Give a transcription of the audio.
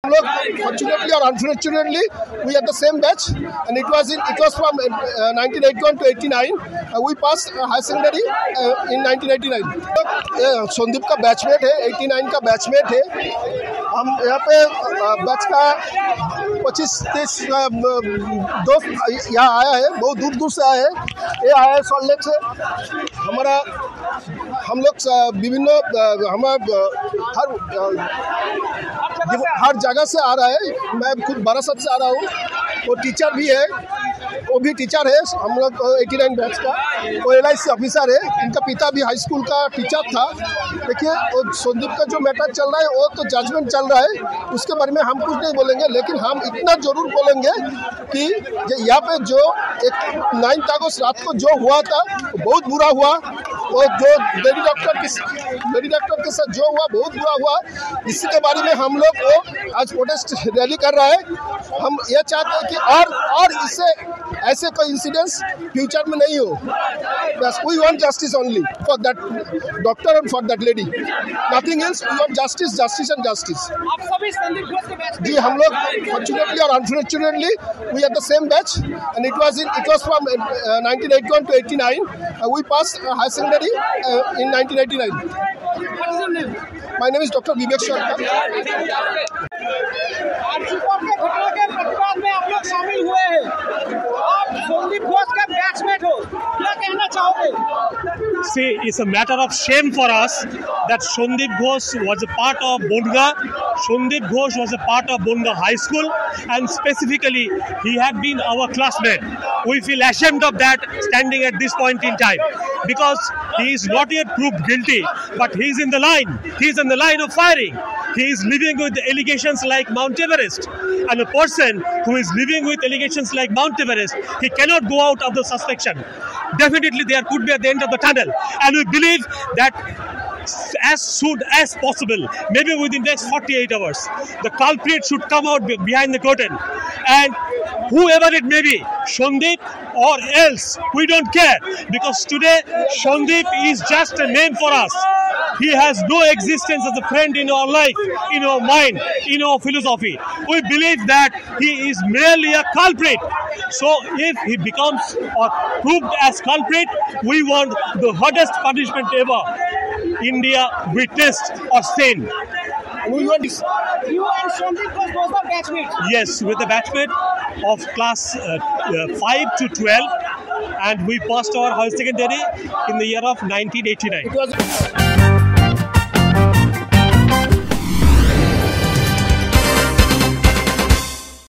हम लोग fortunately or unfortunately we are the same batch, and it was from 1981 to 89. We passed high secondary in 1989. Sandeep का batchmate है, 89 का batchmate है. हम यहाँ पे बैच का 25-30 दोस्त यहाँ आया है, बहुत दूर दूर से आए हैं. ये आया है सॉल्ट लेक से. हम लोग विभिन्न हर जगह से आ रहा है. मैं खुद बारासात से आ रहा हूँ. वो टीचर भी है, वो भी टीचर है. हम लोग 89 बैच का. वो LIC ऑफिसर है. इनका पिता भी हाई स्कूल का टीचर था. देखिए, वो संदीप का जो मैटर चल रहा है वो तो जजमेंट चल रहा है, उसके बारे में हम कुछ नहीं बोलेंगे. लेकिन हम इतना जरूर बोलेंगे कि यहाँ पे जो एक 9 अगस्त रात को जो हुआ था बहुत बुरा हुआ. और जो लेडी डॉक्टर के साथ जो हुआ बहुत बुरा हुआ. इसी के बारे में हम लोग को आज प्रोटेस्ट रैली कर रहा है. हम ये चाहते हैं कि और इससे ऐसे कोई इंसिडेंट्स फ्यूचर में नहीं हो. बस we want justice only for that doctor and for that lady. Nothing else. We want justice and justice. आप सभी संदीप घोष के बैच? जी, हम लोग फॉर्चुनेटली और unfortunately we are the same batch, and it was from 1981 to 89. We passed high secondary in 1989. What is your name? My name is Dr. Vivek Sharma. आरसीपॉप के घटना के प्रतिवाद में आप लोग शामिल हुए हैं. आप संदीप घोष के बैचमेट हो, क्या कहना चाहोगे? See, it's a matter of shame for us that Sandeep Ghosh was a part of Bonga. Sandeep Ghosh was a part of Bonga High School, and specifically, he had been our classmate. We feel ashamed of that standing at this point in time, because he is not yet proved guilty, but he is in the line. He is in the line of firing. He is living with allegations like Mount Everest, and a person who is living with allegations like Mount Everest, he cannot go out of the suspicion. Definitely there could be at the end of the tunnel, and we believe that as soon as possible, maybe within the next 48 hours, the culprit should come out behind the curtain, and whoever it may be, Sandeep or else, we don't care, because today Sandeep is just a name for us. He has no existence as a friend in our life, in our mind, in our philosophy. We believe that he is merely a culprit. So if he becomes or proved as culprit, we want the hardest punishment ever India witnessed or seen. We want this. You and Sandeep Ghosh was the batchmate? Yes, with the batchmate of class 5 to 12, and we passed our higher secondary in the year of 1989. It was